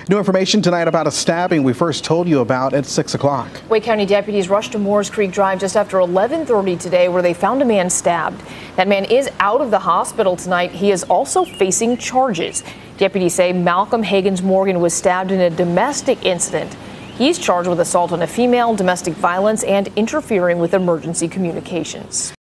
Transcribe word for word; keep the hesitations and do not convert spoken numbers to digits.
New information tonight about a stabbing we first told you about at six o'clock. Wake County deputies rushed to Moores Creek Drive just after eleven thirty today, where they found a man stabbed. That man is out of the hospital tonight. He is also facing charges. Deputies say Malcolm Higgins Morgan was stabbed in a domestic incident. He's charged with assault on a female, domestic violence, and interfering with emergency communications.